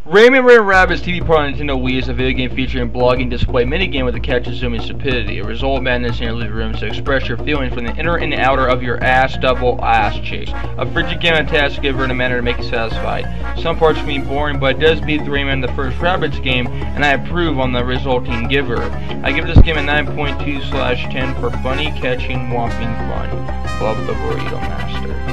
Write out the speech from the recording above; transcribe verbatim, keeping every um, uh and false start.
Rayman Rare Rabbids T V part on Nintendo Wii is a video game featuring blogging display minigame with a catch of zooming stupidity. A result of madness in your living room to express your feelings from the inner and outer of your ass double ass cheeks. A frigid game and task giver in a manner to make you satisfied. Some parts can be boring, but it does beat the Rayman the first Rabbids game, and I approve on the resulting giver. I give this game a nine point two slash ten for funny, catching, whopping fun. Love the burrito master.